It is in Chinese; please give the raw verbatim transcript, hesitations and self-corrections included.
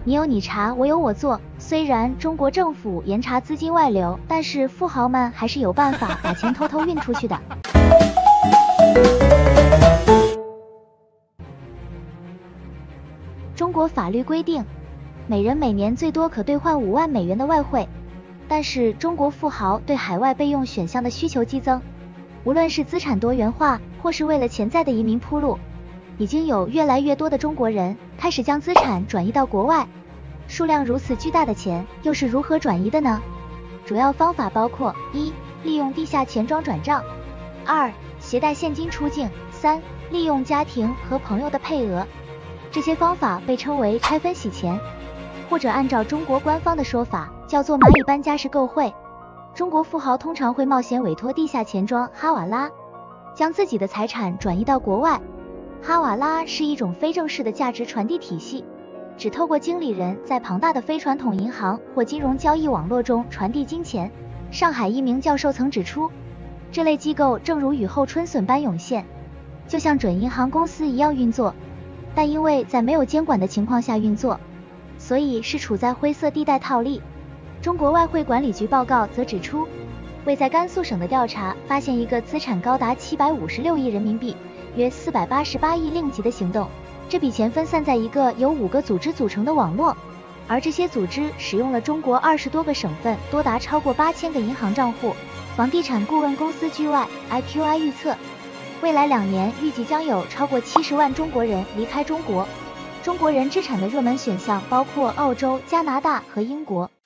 你有你查，我有我做。虽然中国政府严查资金外流，但是富豪们还是有办法把钱偷偷运出去的。中国法律规定，每人每年最多可兑换五万美元的外汇，但是中国富豪对海外备用选项的需求激增，无论是资产多元化，或是为了潜在的移民铺路，已经有越来越多的中国人开始将资产转移到国外。数量如此巨大的钱又是如何转移的呢？主要方法包括：一、利用地下钱庄转账；二、携带现金出境；三、利用家庭和朋友的配额。这些方法被称为拆分洗钱，或者按照中国官方的说法叫做蚂蚁搬家式购汇。中国富豪通常会冒险委托地下钱庄哈瓦拉，将自己的财产转移到国外。哈瓦拉是一种非正式的价值传递体系，只透过经理人在庞大的非传统银行或金融交易网络中传递金钱。上海一名教授曾指出，这类机构正如雨后春笋般涌现，就像准银行公司一样运作，但因为在没有监管的情况下运作，所以是处在灰色地带套利。中国外汇管理局报告则指出，为在甘肃省的调查发现一个资产高达七百五十六亿人民币，约四百八十八亿令吉的行动。这笔钱分散在一个由五个组织组成的网络，而这些组织使用了中国二十多个省份多达超过八千个银行账户。房地产顾问公司 G Y I Q I 预测，未来两年预计将有超过七十万中国人离开中国。中国人置产的热门选项包括澳洲、加拿大和英国。